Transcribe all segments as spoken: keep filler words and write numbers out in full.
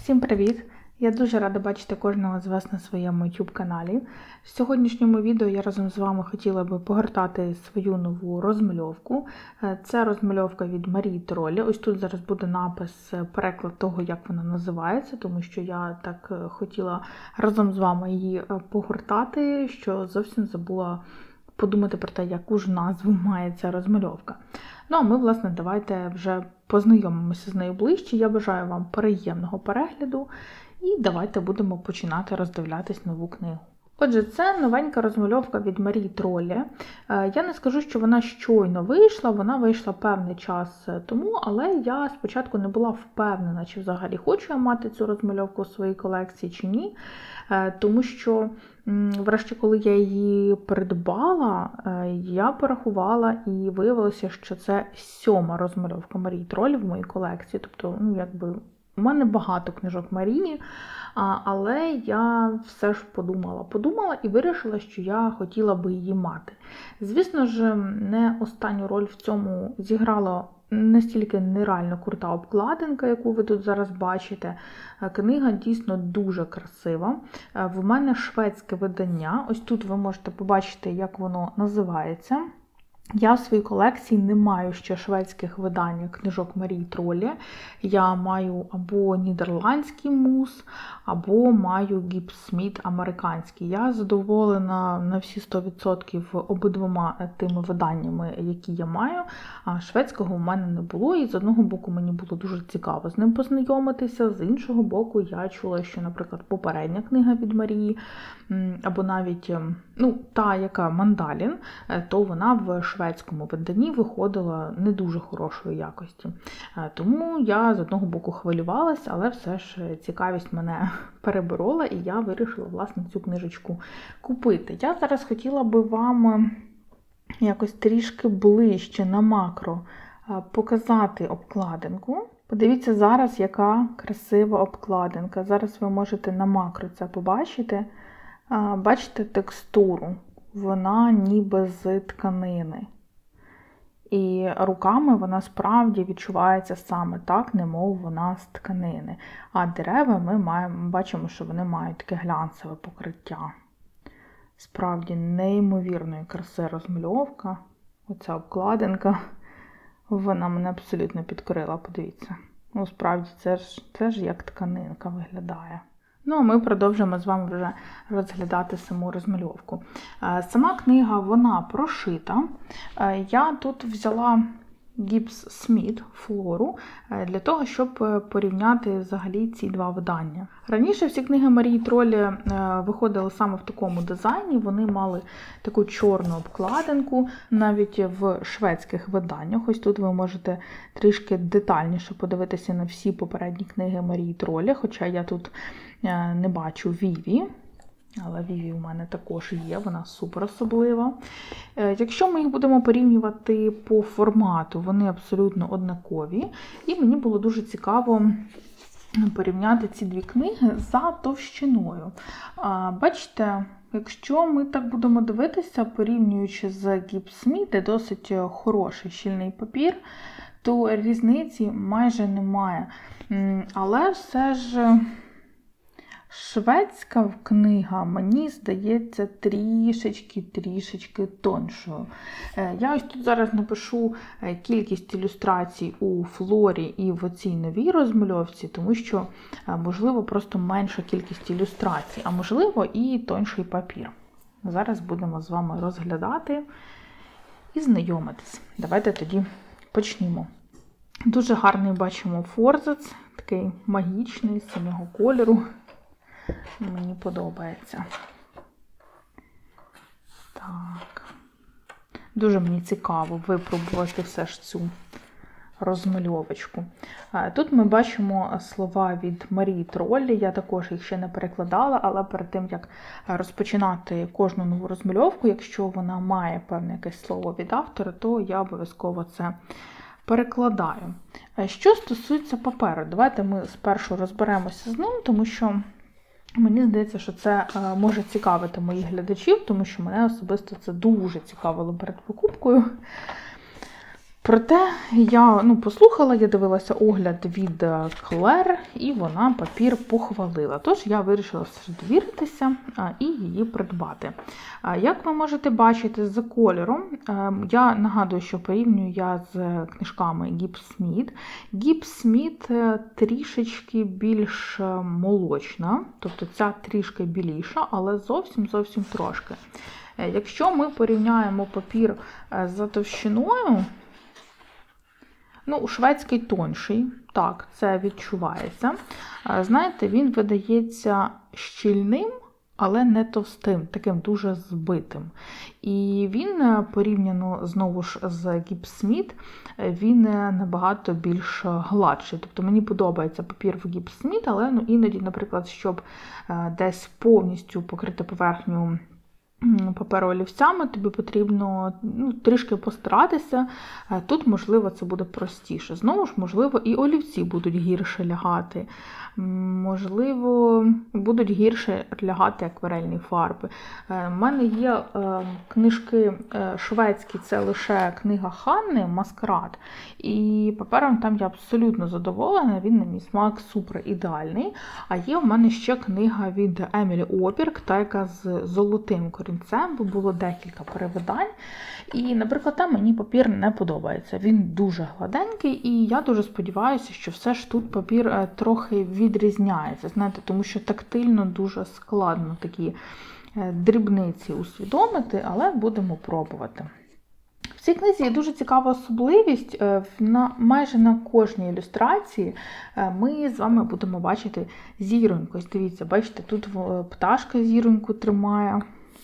Всім привіт! Я дуже рада бачити кожного з вас на своєму YouTube каналі. В сьогоднішньому відео я разом з вами хотіла би погортати свою нову розмальовку. Це розмальовка від Марії Троллі. Ось тут зараз буде напис, переклад того, як вона називається, тому що я так хотіла разом з вами її погортати, що зовсім забула подумати про те, яку ж назву має ця розмальовка. Ну, а ми, власне, давайте вже познайомимося з нею ближче. Я бажаю вам приємного перегляду і давайте будемо починати роздивлятись нову книгу. Отже, це новенька розмальовка від Марії Троллі. Я не скажу, що вона щойно вийшла, вона вийшла певний час тому, але я спочатку не була впевнена, чи взагалі хочу я мати цю розмальовку в своїй колекції чи ні. Тому що, врешті, коли я її придбала, я порахувала і виявилося, що це сьома розмальовка Марії Троллі в моїй колекції. Тобто, ну, якби, у мене багато книжок Марії, але я все ж подумала, подумала і вирішила, що я хотіла би її мати. Звісно ж, не останню роль в цьому зіграла настільки нереально крута обкладинка, яку ви тут зараз бачите. Книга дійсно дуже красива. В мене шведське видання. Ось тут ви можете побачити, як воно називається. Я в своїй колекції не маю ще шведських видань книжок Марії Троллі. Я маю або нідерландський мус, або маю Gibbs Smith американський. Я задоволена на всі сто відсотків обидвома тими виданнями, які я маю. А шведського у мене не було, і з одного боку мені було дуже цікаво з ним познайомитися, з іншого боку я чула, що, наприклад, попередня книга від Марії, або навіть, ну, та, яка Мандалін, то вона в шведському виданні виходила не дуже хорошої якості. Тому я з одного боку хвилювалася, але все ж цікавість мене переборола, і я вирішила, власне, цю книжечку купити. Я зараз хотіла би вам якось трішки ближче на макро показати обкладинку. Подивіться зараз, яка красива обкладинка. Зараз ви можете на макро це побачити. Бачите текстуру? Вона ніби з тканини. І руками вона справді відчувається саме так, немов вона з тканини. А дерева ми маємо, бачимо, що вони мають таке глянцеве покриття. Справді неймовірної краси розмальовка. Оця обкладинка, вона мене абсолютно підкорила, подивіться. Ну, справді, це ж, це ж як тканинка виглядає. Ну, а ми продовжимо з вами вже розглядати саму розмальовку. Сама книга, вона прошита. Я тут взяла Gibbs Smith флору для того, щоб порівняти взагалі ці два видання. Раніше всі книги Марії Троллі виходили саме в такому дизайні, вони мали таку чорну обкладинку, навіть в шведських виданнях. Ось тут ви можете трішки детальніше подивитися на всі попередні книги Марії Троллі, хоча я тут не бачу Віві. Але Віві у мене також є, вона супер особлива. Якщо ми їх будемо порівнювати по формату, вони абсолютно однакові. І мені було дуже цікаво порівняти ці дві книги за товщиною. Бачите, якщо ми так будемо дивитися, порівнюючи з Gibbs Smith, де досить хороший щільний папір, то різниці майже немає. Але все ж шведська книга, мені здається, трішечки-трішечки тоншою. Я ось тут зараз напишу кількість ілюстрацій у флорі і в цій новій розмальовці, тому що, можливо, просто менша кількість ілюстрацій, а можливо і тонший папір. Зараз будемо з вами розглядати і знайомитись. Давайте тоді почнімо. Дуже гарний бачимо форзац, такий магічний, синього кольору. Мені подобається. Так. Дуже мені цікаво випробувати все ж цю розмальовочку. Тут ми бачимо слова від Марії Троллі. Я також їх ще не перекладала, але перед тим, як розпочинати кожну нову розмальовку, якщо вона має певне якесь слово від автора, то я обов'язково це перекладаю. Що стосується паперу, давайте ми спершу розберемося з ним, тому що мені здається, що це може цікавити моїх глядачів, тому що мене особисто це дуже цікавило перед покупкою. Проте я ну, послухала, я дивилася огляд від Клер, і вона папір похвалила. Тож я вирішила все ж довіритися і її придбати. Як ви можете бачити за кольором, я нагадую, що порівнюю я з книжками Gibbs Smith. Gibbs Smith трішечки більш молочна, тобто ця трішки біліша, але зовсім-зовсім трошки. Якщо ми порівняємо папір за товщиною, ну, шведський тонший, так, це відчувається. Знаєте, він видається щільним, але не товстим, таким дуже збитим. І він, порівняно, знову ж, з Gibbs Smith, він набагато більш гладший. Тобто мені подобається папір в Gibbs Smith, але ну, іноді, наприклад, щоб десь повністю покрити поверхню паперу олівцями, тобі потрібно ну, трішки постаратися. Тут, можливо, це буде простіше. Знову ж, можливо, і олівці будуть гірше лягати. Можливо, будуть гірше лягати акварельні фарби. У мене є книжки шведські, це лише книга Ханни «Маскарад». І папером там я абсолютно задоволена, він на мій смак супер ідеальний. А є в мене ще книга від Емілі Опірк, та яка з золотим корінцем, бо було декілька перевидань. І, наприклад, там мені папір не подобається. Він дуже гладенький, і я дуже сподіваюся, що все ж тут папір трохи відрізняється, знаєте, тому що тактильно дуже складно такі дрібниці усвідомити, але будемо пробувати. В цій книзі є дуже цікава особливість. На, майже на кожній ілюстрації ми з вами будемо бачити зіроньку. Ось дивіться, бачите, тут пташка зіроньку тримає.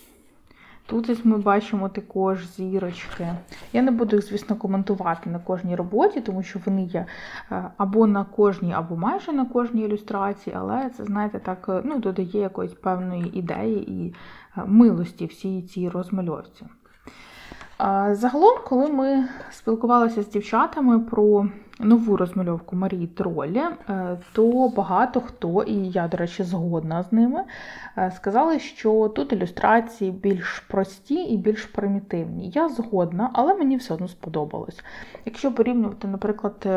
Тут ось ми бачимо також зірочки. Я не буду їх, звісно, коментувати на кожній роботі, тому що вони є або на кожній, або майже на кожній ілюстрації, але це, знаєте, так, ну, додає якоїсь певної ідеї і милості всій цій розмальовці. Загалом, коли ми спілкувалися з дівчатами про нову розмальовку Марії Троллі, то багато хто, і я, до речі, згодна з ними, сказали, що тут ілюстрації більш прості і більш примітивні. Я згодна, але мені все одно сподобалось. Якщо порівнювати, наприклад,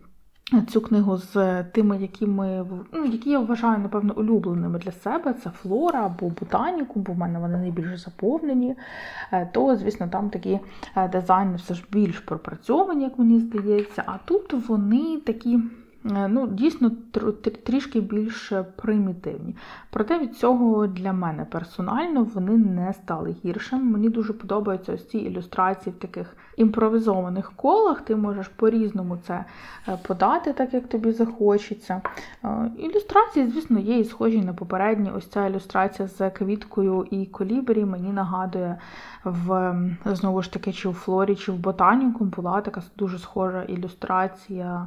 цю книгу з тими, які, ми, ну, які я вважаю, напевно, улюбленими для себе, це Флора або Ботаніку, бо в мене вони найбільш заповнені, то, звісно, там такі дизайни все ж більш пропрацьовані, як мені здається, а тут вони такі, ну, дійсно, трішки більш примітивні. Проте від цього для мене персонально вони не стали гіршими. Мені дуже подобаються ось ці ілюстрації в таких імпровізованих колах. Ти можеш по-різному це подати, так як тобі захочеться. Ілюстрації, звісно, є і схожі на попередні. Ось ця ілюстрація з квіткою і колібрі мені нагадує, в, знову ж таки, чи в Флорі, чи в Ботаніку була така дуже схожа ілюстрація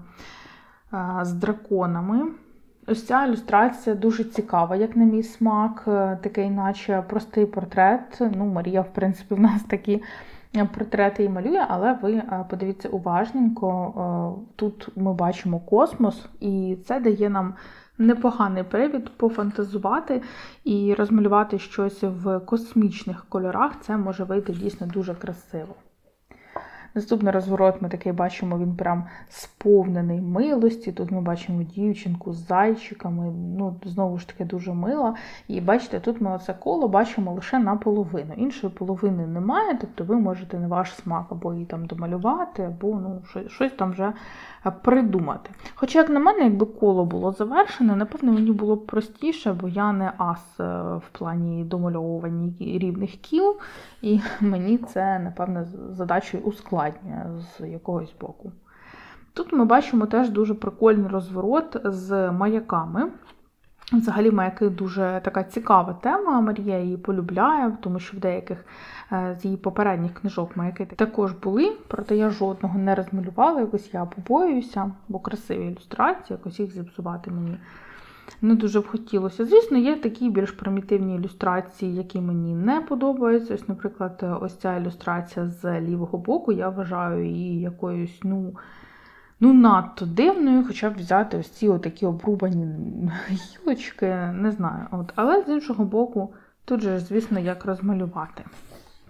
з драконами. Ось ця ілюстрація дуже цікава, як на мій смак, такий наче простий портрет. Ну, Марія, в принципі, в нас такі портрети і малює, але ви подивіться уважненько, тут ми бачимо космос, і це дає нам непоганий привід пофантазувати і розмалювати щось в космічних кольорах. Це може вийти дійсно дуже красиво. Наступний розворот ми такий бачимо, він прям сповнений милості. Тут ми бачимо дівчинку з зайчиками, ну, знову ж таки, дуже мила. І бачите, тут ми оце коло бачимо лише наполовину. Іншої половини немає, тобто ви можете на ваш смак або її там домалювати, або ну, щось, щось там вже придумати. Хоча, як на мене, якби коло було завершене, напевно, мені було б простіше, бо я не ас в плані домальовування рівних кіл, і мені це, напевно, задачою ускладнює з якогось боку. Тут ми бачимо теж дуже прикольний розворот з маяками. Взагалі, маяки дуже така цікава тема, Марія її полюбляє, тому що в деяких з її попередніх книжок маяки також були, проте я жодного не розмалювала, якось я побоююся, бо красиві ілюстрації, якось їх зіпсувати мені не дуже б хотілося. Звісно, є такі більш примітивні ілюстрації, які мені не подобаються. Ось, наприклад, ось ця ілюстрація з лівого боку, я вважаю її якоюсь, ну, Ну, надто дивною, хоча б взяти ось ці отакі обрубані гілочки, не знаю. От. Але з іншого боку, тут же, звісно, як розмалювати.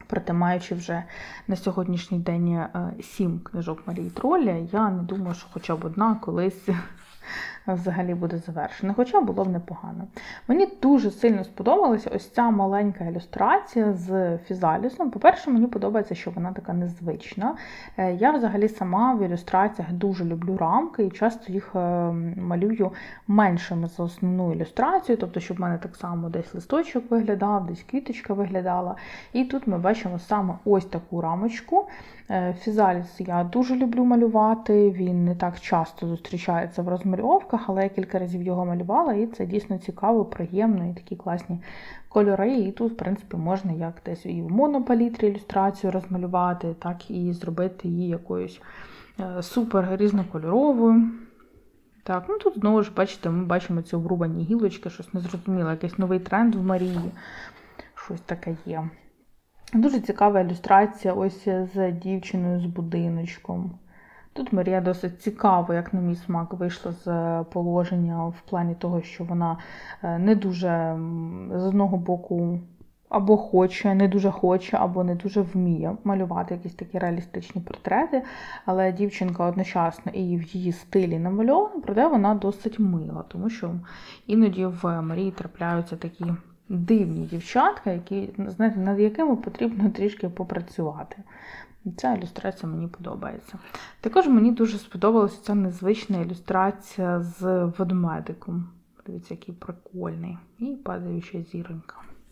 Проте, маючи вже на сьогоднішній день сім книжок Марії Тролля, я не думаю, що хоча б одна колись взагалі буде завершена. Хоча було б непогано. Мені дуже сильно сподобалася ось ця маленька ілюстрація з фізалісом. По-перше, мені подобається, що вона така незвична. Я взагалі сама в ілюстраціях дуже люблю рамки і часто їх малюю меншими за основну ілюстрацію, тобто, щоб в мене так само десь листочок виглядав, десь квіточка виглядала. І тут ми бачимо саме ось таку рамочку. Фізаліс я дуже люблю малювати, він не так часто зустрічається в розмальовках, але я кілька разів його малювала, і це дійсно цікаво, приємно, і такі класні кольори. І тут, в принципі, можна як десь і в монопалітрі ілюстрацію розмалювати, так і зробити її якоюсь супер різнокольоровою. Так, ну тут знову ж, бачите, ми бачимо ці обрубані гілочки, щось незрозуміле, якийсь новий тренд в Марії, щось таке є. Дуже цікава ілюстрація ось з дівчиною з будиночком. Тут Марія досить цікаво, як на мій смак, вийшла з положення в плані того, що вона не дуже, з одного боку, або хоче, не дуже хоче, або не дуже вміє малювати якісь такі реалістичні портрети, але дівчинка одночасно і в її стилі намальована, проте вона досить мила, тому що іноді в Марії трапляються такі дивні дівчатка, які, знаєте, над якими потрібно трішки попрацювати. Ця ілюстрація мені подобається. Також мені дуже сподобалася ця незвична ілюстрація з ведмедиком. Дивіться, який прикольний. І падаюча зіронька.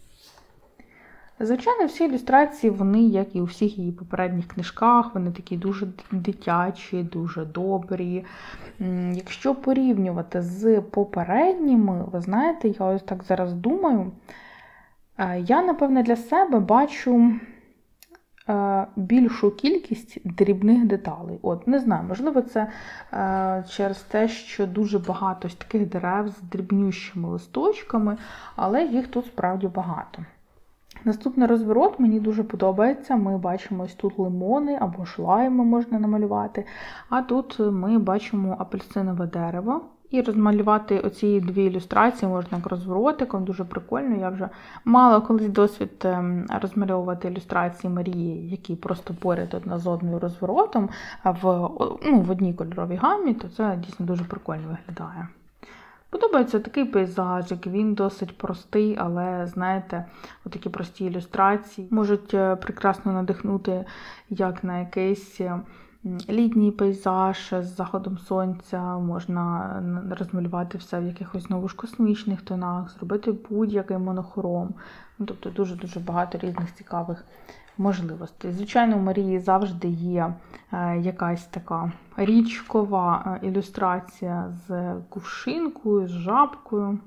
Звичайно, всі ілюстрації, вони, як і у всіх її попередніх книжках, вони такі дуже дитячі, дуже добрі. Якщо порівнювати з попередніми, ви знаєте, я ось так зараз думаю, я, напевне, для себе бачу більшу кількість дрібних деталей. От, не знаю, можливо, це через те, що дуже багато з таких дерев з дрібнющими листочками, але їх тут справді багато. Наступний розворот мені дуже подобається. Ми бачимо ось тут лимони або ж лайми можна намалювати. А тут ми бачимо апельсинове дерево. І розмалювати оці дві ілюстрації можна як розворотиком, дуже прикольно. Я вже мала колись досвід розмальовувати ілюстрації Марії, які просто поряд одна з одною розворотом в, ну, в одній кольоровій гамі, то це дійсно дуже прикольно виглядає. Подобається такий пейзажик, він досить простий, але, знаєте, отакі прості ілюстрації можуть прекрасно надихнути як на якийсь літній пейзаж з заходом сонця, можна розмалювати все в якихось знову ж космічних тонах, зробити будь-який монохром. Ну, тобто дуже-дуже багато різних цікавих можливостей. Звичайно, у Марії завжди є якась така річкова ілюстрація з кувшинкою, з жабкою.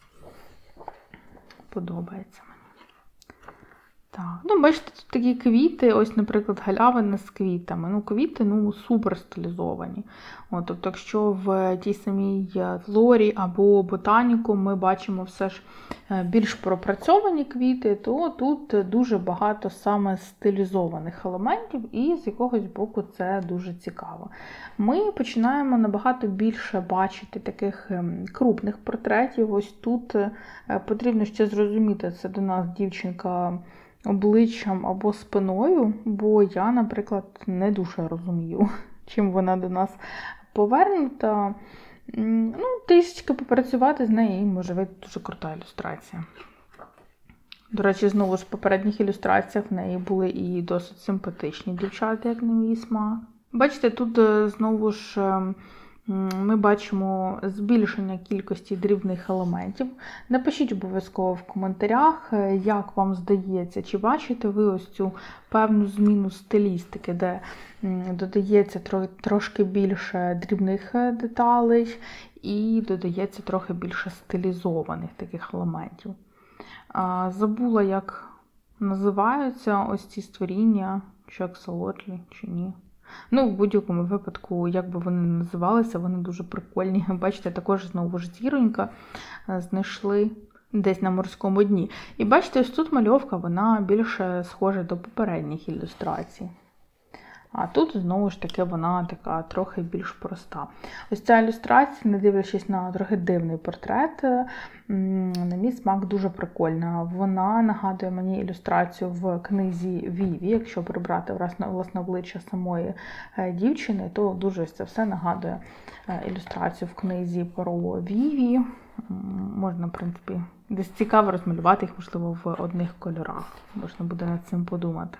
Подобається мені. Так, ну, бачите, тут такі квіти, ось, наприклад, галявина з квітами. Ну, квіти, ну, супер стилізовані. От, тобто, якщо в тій самій флорі або ботаніку ми бачимо все ж більш пропрацьовані квіти, то тут дуже багато саме стилізованих елементів, і з якогось боку це дуже цікаво. Ми починаємо набагато більше бачити таких крупних портретів. Ось тут потрібно ще зрозуміти, це до нас дівчинка обличчям або спиною, бо я, наприклад, не дуже розумію, чим вона до нас повернута. Ну, трішечки попрацювати з нею і може вийти дуже крута ілюстрація. До речі, знову ж в попередніх ілюстраціях в неї були і досить симпатичні дівчата, як на мій смак. Бачите, тут знову ж ми бачимо збільшення кількості дрібних елементів. Напишіть обов'язково в коментарях, як вам здається, чи бачите ви ось цю певну зміну стилістики, де додається трошки більше дрібних деталей і додається трохи більше стилізованих таких елементів. Забула, як називаються ось ці створіння, чи аксолотлі, чи ні. Ну, в будь-якому випадку, як би вони не називалися, вони дуже прикольні. Бачите, також знову ж зіронька знайшли десь на морському дні. І бачите, ось тут мальовка, вона більше схожа до попередніх ілюстрацій. А тут, знову ж таки, вона така трохи більш проста. Ось ця ілюстрація, не дивлячись на трохи дивний портрет, на мій смак дуже прикольна. Вона нагадує мені ілюстрацію в книзі Віві. Якщо прибрати власне обличчя самої дівчини, то дуже це все нагадує ілюстрацію в книзі про Віві. Можна, в принципі, десь цікаво розмалювати їх, можливо, в одних кольорах. Можна буде над цим подумати.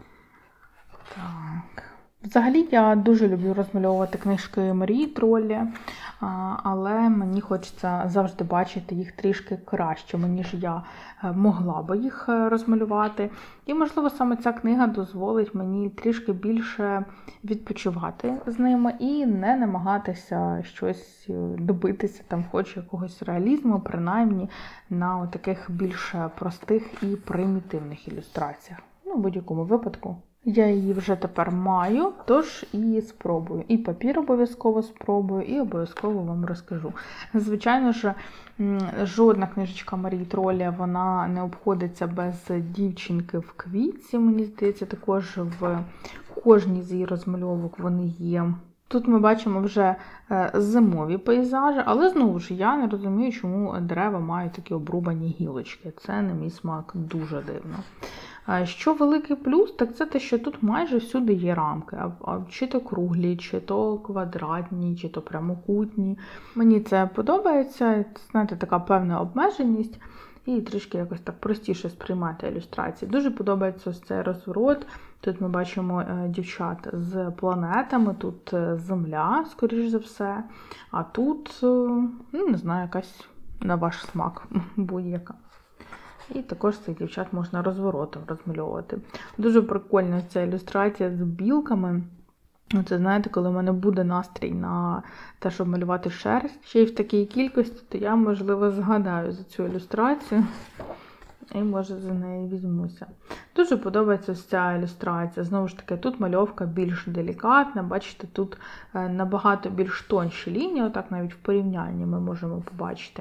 Так. Взагалі, я дуже люблю розмальовувати книжки Марії Троллі, але мені хочеться завжди бачити їх трішки кращими, ніж я могла би їх розмалювати. І, можливо, саме ця книга дозволить мені трішки більше відпочивати з ними і не намагатися щось добитися, там, хоч якогось реалізму, принаймні на таких більш простих і примітивних ілюстраціях. Ну, в будь-якому випадку. Я її вже тепер маю, тож і спробую. І папір обов'язково спробую, і обов'язково вам розкажу. Звичайно ж, жодна книжечка Марії Троллі, вона не обходиться без дівчинки в квітці. Мені здається, також в кожній з її розмальовок вони є. Тут ми бачимо вже зимові пейзажі, але знову ж я не розумію, чому дерева мають такі обрубані гілочки. Це, на мій смак, дуже дивно. Що великий плюс, так це те, що тут майже всюди є рамки. Чи то круглі, чи то квадратні, чи то прямокутні. Мені це подобається, знаєте, така певна обмеженість. І трішки якось так простіше сприймати ілюстрації. Дуже подобається ось цей розворот. Тут ми бачимо дівчат з планетами, тут Земля, скоріш за все. А тут, ну, не знаю, якась на ваш смак будь-яка. І також цих дівчат можна розворотом розмальовувати. Дуже прикольна ця ілюстрація з білками. Це, знаєте, коли в мене буде настрій на те, щоб малювати шерсть, ще й в такій кількості, то я, можливо, згадаю за цю ілюстрацію і, може, за неї візьмуся. Дуже подобається ось ця ілюстрація. Знову ж таки, тут мальовка більш делікатна. Бачите, тут набагато більш тонші лінії, отак навіть в порівнянні ми можемо побачити.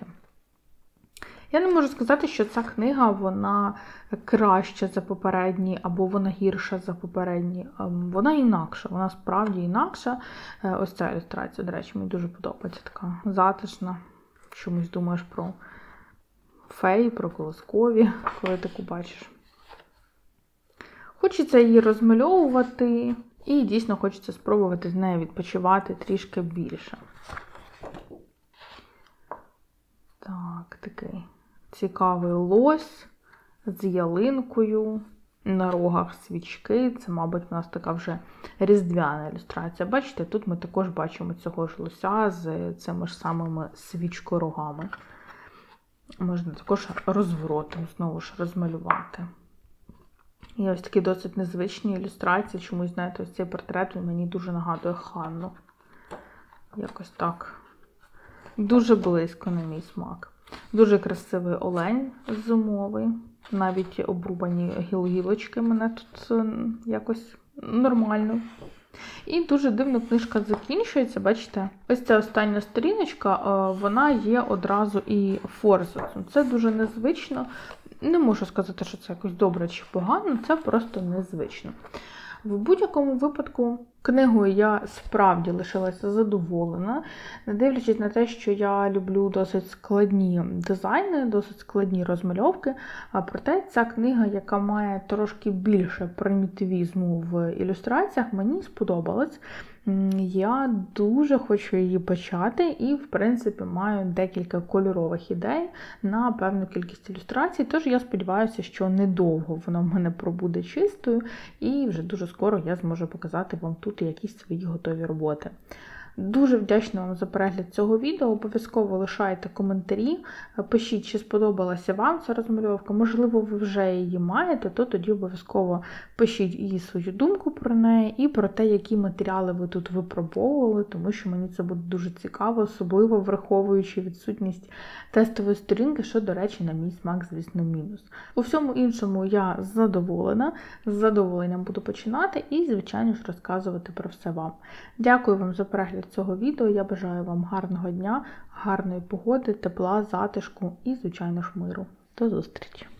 Я не можу сказати, що ця книга, вона краща за попередні, або вона гірша за попередні. Вона інакша, вона справді інакша. Ось ця ілюстрація, до речі, мені дуже подобається, така затишна. Чомусь думаєш про феї, про колоскові, коли таку бачиш. Хочеться її розмальовувати, і дійсно хочеться спробувати з нею відпочивати трішки більше. Так, такий цікавий лось з ялинкою, на рогах свічки. Це, мабуть, у нас така вже різдвяна ілюстрація. Бачите, тут ми також бачимо цього ж лося з цими ж самими свічкорогами. Можна також розворотом знову ж розмалювати. І ось такі досить незвичні ілюстрації. Чомусь, знаєте, ось цей портрет мені дуже нагадує Ханну. Якось так. Дуже близько на мій смак. Дуже красивий олень зимовий. Навіть обрубані гілочки мене тут якось нормально. І дуже дивно книжка закінчується, бачите? Ось ця остання сторіночка, вона є одразу і форзацем. Це дуже незвично. Не можу сказати, що це якось добре чи погано, це просто незвично. В будь-якому випадку книгою я справді лишилася задоволена, не дивлячись на те, що я люблю досить складні дизайни, досить складні розмальовки. Проте ця книга, яка має трошки більше примітивізму в ілюстраціях, мені сподобалась. Я дуже хочу її почати і, в принципі, маю декілька кольорових ідей на певну кількість ілюстрацій, тож я сподіваюся, що недовго воно в мене пробуде чистою і вже дуже скоро я зможу показати вам тут якісь свої готові роботи. Дуже вдячна вам за перегляд цього відео, обов'язково лишайте коментарі, пишіть, чи сподобалася вам ця розмальовка, можливо, ви вже її маєте, то тоді обов'язково пишіть і свою думку про неї, і про те, які матеріали ви тут випробовували, тому що мені це буде дуже цікаво, особливо враховуючи відсутність тестової сторінки, що, до речі, на мій смак, звісно, мінус. У всьому іншому я задоволена, з задоволенням буду починати і, звичайно ж, розказувати про все вам. Дякую вам за перегляд цього відео. Я бажаю вам гарного дня, гарної погоди, тепла, затишку і, звичайно ж, миру. До зустрічі!